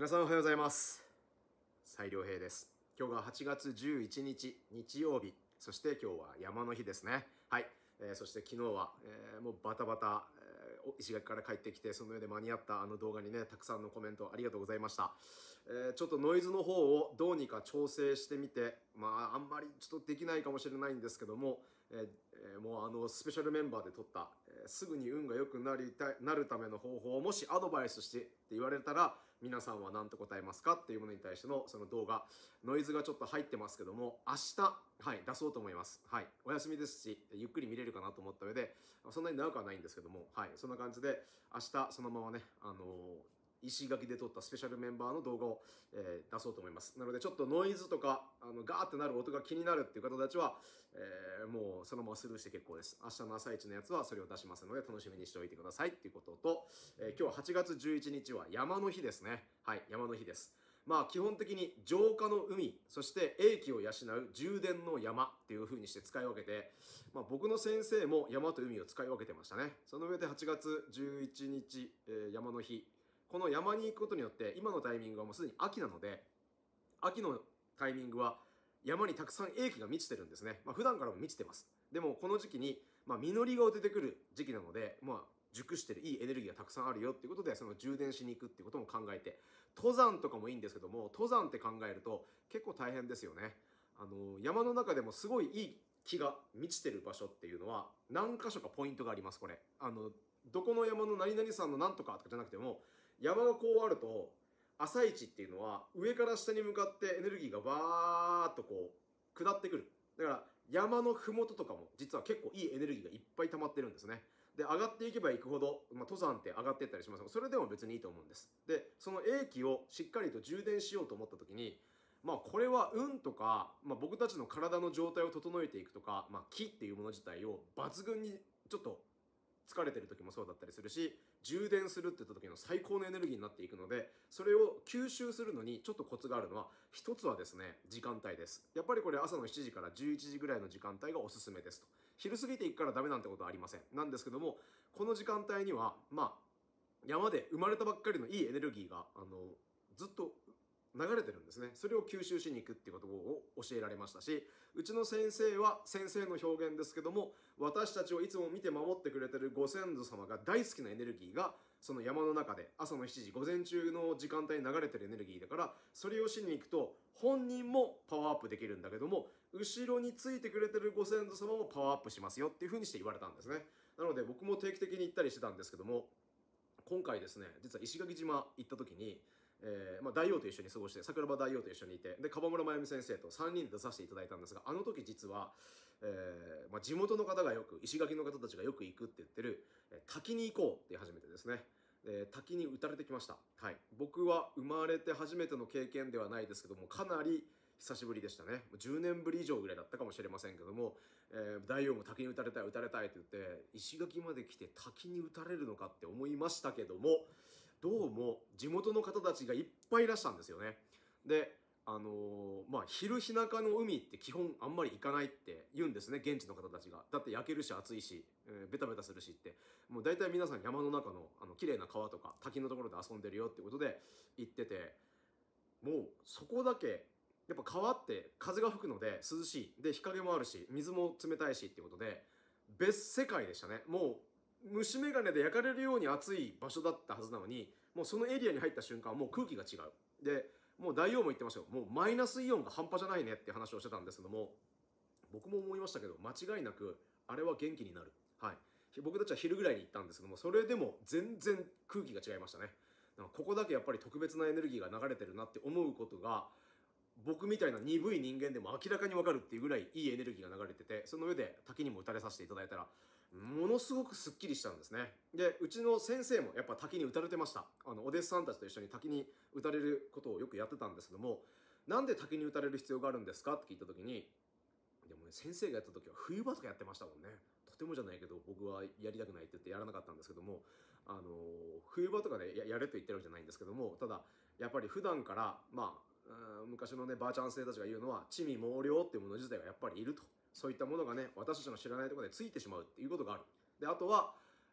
皆さんおはようございます。斉良平です。今日が8月11日日曜日、そして今日は山の日ですね。はい。そして昨日は、もうバタバタ、石垣から帰ってきて、その上で間に合ったあの動画にね、たくさんのコメントありがとうございました。ちょっとノイズの方をどうにか調整してみて、あんまりちょっとできないかもしれないんですけども、もうスペシャルメンバーで撮った、すぐに運が良くなるための方法をもしアドバイスしてって言われたら、皆さんは何と答えますかっていうものに対してのその動画、ノイズがちょっと入ってますけども、明日、はい、出そうと思います。はい。お休みですし、ゆっくり見れるかなと思った上で、そんなに長くはないんですけども、はい。そんな感じで、明日そのままね、石垣で撮ったスペシャルメンバーの動画を、出そうと思います。なのでちょっとノイズとかガーってなる音が気になるっていう方たちは、もうそのままスルーして結構です。明日の朝一のやつはそれを出しますので楽しみにしておいてくださいっていうことと、今日は8月11日は山の日ですね。はい、山の日です。基本的に浄化の海、そして英気を養う充電の山っていう風にして使い分けて、僕の先生も山と海を使い分けてましたね。その上で8月11日、山の日、この山に行くことによって今のタイミングはもうすでに秋なので、秋のタイミングは山にたくさん英気が満ちてるんですね。普段からも満ちてます。でもこの時期に、実りが出てくる時期なので、熟してるいいエネルギーがたくさんあるよっていうことで、その充電しに行くっていうことも考えて、登山とかもいいんですけども、登山って考えると結構大変ですよね。山の中でもすごいいい木が満ちてる場所っていうのは何箇所かポイントがあります。これどこの山の何々山のなんとかとかじゃなくても、山がこうあると、朝一っていうのは上から下に向かってエネルギーがバーっとこう下ってくる。だから山の麓とかも実は結構いいエネルギーがいっぱい溜まってるんですね。で、上がっていけばいくほど、登山って上がっていったりしますが、それでも別にいいと思うんです。で、その英気をしっかりと充電しようと思った時に、これは運とか、僕たちの体の状態を整えていくとか、気っていうもの自体を抜群にちょっと疲れてる時もそうだったりするし、充電するって言った時の最高のエネルギーになっていくので、それを吸収するのにちょっとコツがあるのは、一つはですね、時間帯です。やっぱりこれ朝の7時から11時ぐらいの時間帯がおすすめですと。昼過ぎていくからダメなんてことはありません。なんですけども、この時間帯には山で生まれたばっかりのいいエネルギーがずっと流れてるんですね。それを吸収しに行くっていうことを教えられましたし、うちの先生は先生の表現ですけども、私たちをいつも見て守ってくれてるご先祖様が大好きなエネルギーが、その山の中で朝の7時午前中の時間帯に流れてるエネルギーだから、それをしに行くと本人もパワーアップできるんだけども、後ろについてくれてるご先祖様もパワーアップしますよっていう風にして言われたんですね。なので僕も定期的に行ったりしてたんですけども、今回ですね、実は石垣島行った時に、大王と一緒に過ごして、桜庭大王と一緒にいて、で川村真由美先生と3人で出させていただいたんですが、あの時実は、地元の方がよく、石垣の方たちがよく行くって言ってる、滝に行こうって初めてですね、滝に打たれてきました。はい、僕は生まれて初めての経験ではないですけども、かなり久しぶりでしたね。10年ぶり以上ぐらいだったかもしれませんけども、大王も滝に打たれたい打たれたいって言って石垣まで来て滝に打たれるのかって思いましたけども、どうも地元の方たちがいっぱいいらしたんですよね。で、昼日中の海って基本あんまり行かないって言うんですね、現地の方たちが。だって焼けるし暑いし、ベタベタするしって。もう大体皆さん山の中の綺麗な川とか滝のところで遊んでるよってことで行ってて、もうそこだけやっぱ川って風が吹くので涼しい。で、日陰もあるし、水も冷たいしっていうことで、別世界でしたね。もう、虫眼鏡で焼かれるように暑い場所だったはずなのに、もうそのエリアに入った瞬間、もう空気が違う。で、もう大王も言ってましたよ。もうマイナスイオンが半端じゃないねって話をしてたんですけども、僕も思いましたけど、間違いなく、あれは元気になる。はい。僕たちは昼ぐらいに行ったんですけども、それでも全然空気が違いましたね。だからここだけやっぱり特別なエネルギーが流れてるなって思うことが、僕みたいな鈍い人間でも明らかにわかるっていうぐらいいいエネルギーが流れてて、その上で滝にも打たれさせていただいたら、ものすごくすっきりしたんですね。で、うちの先生もやっぱ滝に打たれてました。お弟子さんたちと一緒に滝に打たれることをよくやってたんですけども、なんで滝に打たれる必要があるんですかって聞いた時に、でもね、先生がやった時は冬場とかやってましたもんね。とてもじゃないけど僕はやりたくないって言ってやらなかったんですけども、冬場とかでやれと言ってるわけじゃないんですけども、ただやっぱり普段から昔のねばあちゃん生たちが言うのは、魑魅魍魎っていうもの自体がやっぱりいると。そういったものがね、私たちの知らないところでついてしまうっていうことがある。で、あとは、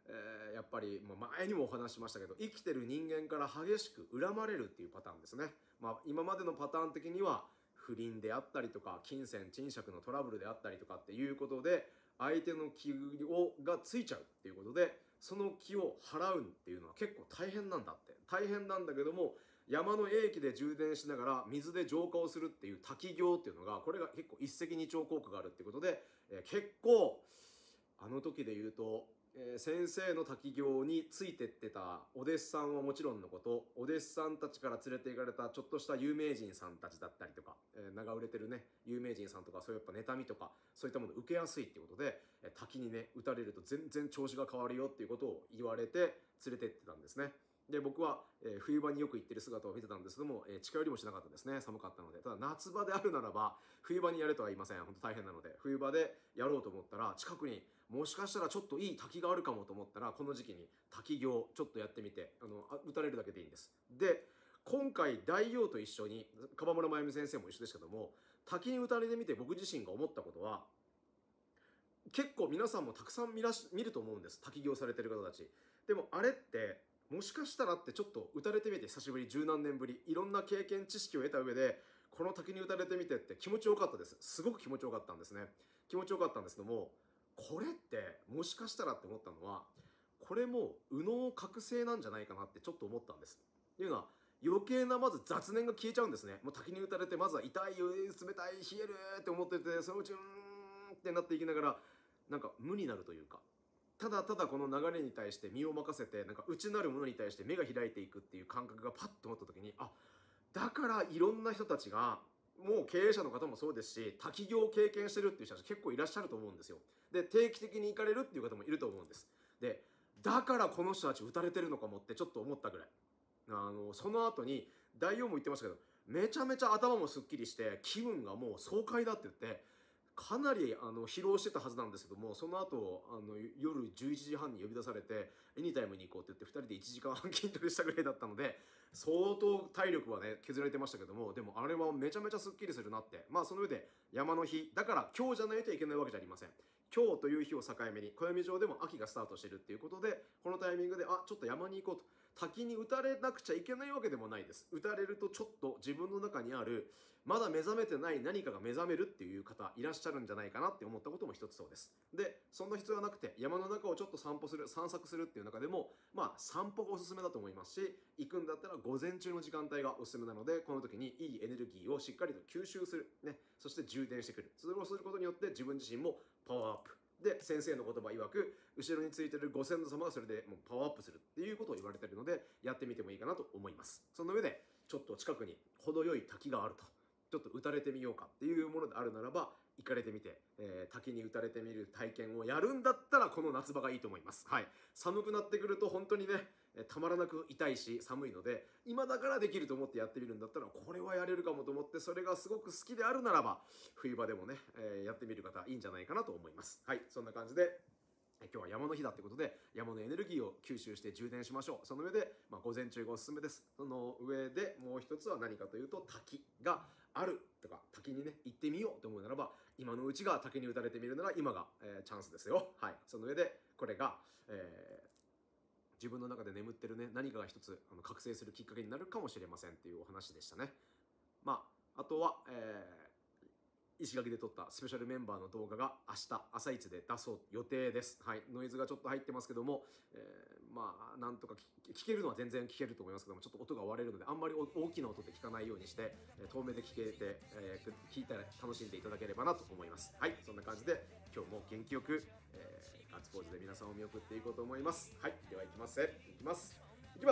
やっぱり、前にもお話ししましたけど、生きてる人間から激しく恨まれるっていうパターンですね。今までのパターン的には不倫であったりとか金銭賃借のトラブルであったりとかっていうことで相手の気がついちゃうっていうことで、その気を払うっていうのは結構大変なんだって。大変なんだけども、山の英気で充電しながら水で浄化をするっていう滝行っていうのが、これが結構一石二鳥効果があるっていうことで、結構あの時で言うと、先生の滝行についてってたお弟子さんはもちろんのこと、お弟子さんたちから連れて行かれたちょっとした有名人さんたちだったりとか、名が売れてるね有名人さんとか、そういうやっぱ妬みとかそういったものを受けやすいっていうことで、滝にね打たれると全然調子が変わるよっていうことを言われて連れてってたんですね。で僕は、冬場によく行ってる姿を見てたんですけども、近寄りもしなかったですね。寒かったので。ただ夏場であるならば冬場にやれとは言いません。本当大変なので、冬場でやろうと思ったら、近くにもしかしたらちょっといい滝があるかもと思ったら、この時期に滝行ちょっとやってみて、打たれるだけでいいんです。で今回大王と一緒に、樺村真由美先生も一緒ですけども、滝に打たれてみて僕自身が思ったことは、結構皆さんもたくさん見ると思うんです。滝行されてる方たち。でもあれってもしかしたらってちょっと打たれてみて、久しぶり、十何年ぶり、いろんな経験知識を得た上でこの滝に打たれてみてって気持ちよかったです。すごく気持ちよかったんですね。気持ちよかったんですけども、これってもしかしたらって思ったのは、これも右脳覚醒なんじゃないかなってちょっと思ったんです。っていうのは、余計なまず雑念が消えちゃうんですね。もう滝に打たれてまずは痛い、冷たい、冷えるって思ってて、そのうちってなっていきながらなんか無になるというか、ただただこの流れに対して身を任せて、なんか内なるものに対して目が開いていくっていう感覚がパッと思った時に、だからいろんな人たちが、もう経営者の方もそうですし、滝行を経験してるっていう人たち結構いらっしゃると思うんですよ。で定期的に行かれるっていう方もいると思うんです。でだからこの人たち打たれてるのかもってちょっと思ったぐらい、その後に大王も言ってましたけど、めちゃめちゃ頭もすっきりして気分がもう爽快だって言って、かなり疲労してたはずなんですけども、その後夜11時半に呼び出されて、エニタイムに行こうって言って2人で1時間半筋トレしたぐらいだったので、相当体力はね削られてましたけども、でもあれはめちゃめちゃすっきりするなって。その上で山の日だから今日じゃないといけないわけじゃありません。今日という日を境目に暦上でも秋がスタートしてるっていうことで、このタイミングでちょっと山に行こうと。滝に打たれなくちゃいけないわけでもないです。打たれるとちょっと自分の中にあるまだ目覚めてない何かが目覚めるっていう方いらっしゃるんじゃないかなって思ったことも一つそうです。でそんな必要はなくて、山の中をちょっと散策するっていう中でも、散歩がおすすめだと思いますし、行くんだったら午前中の時間帯がおすすめなので、この時にいいエネルギーをしっかりと吸収する、そして充電してくる。それをすることによって自分自身もパワーアップで、先生の言葉曰く後ろについてるご先祖様がそれでもうパワーアップするっていうことを言われているので、やってみてもいいかなと思います。その上でちょっと近くに程よい滝があると、ちょっと打たれてみようかっていうものであるならば行かれてみて、滝に打たれてみる体験をやるんだったらこの夏場がいいと思います。寒くなってくると本当にねたまらなく痛いし寒いので、今だからできると思ってやってみるんだったらこれはやれるかもと思って、それがすごく好きであるならば冬場でもね、やってみる方いいんじゃないかなと思います。そんな感じで今日は山の日だってことで、山のエネルギーを吸収して充電しましょう。その上で、午前中がおすすめです。その上でもう一つは何かというと、滝があるとか滝にね行ってみようと思うならば、今のうちが滝に打たれてみるなら今が、チャンスですよ。その上でこれが、自分の中で眠ってるね何かが一つ覚醒するきっかけになるかもしれませんっていうお話でしたね。あとは、石垣で撮ったスペシャルメンバーの動画が明日朝一で出そう予定です。ノイズがちょっと入ってますけども、なんとか聞けるのは全然聞けると思いますけども、ちょっと音が割れるのであんまり大きな音で聞かないようにして、遠目で聞けて、聞いたら楽しんでいただければなと思います。そんな感じで今日も元気よく、ガッツポーズで皆さんを見送っていこうと思います。では行きます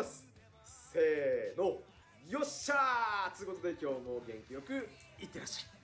せーの、よっしゃーということで今日も元気よくいってらっしゃい。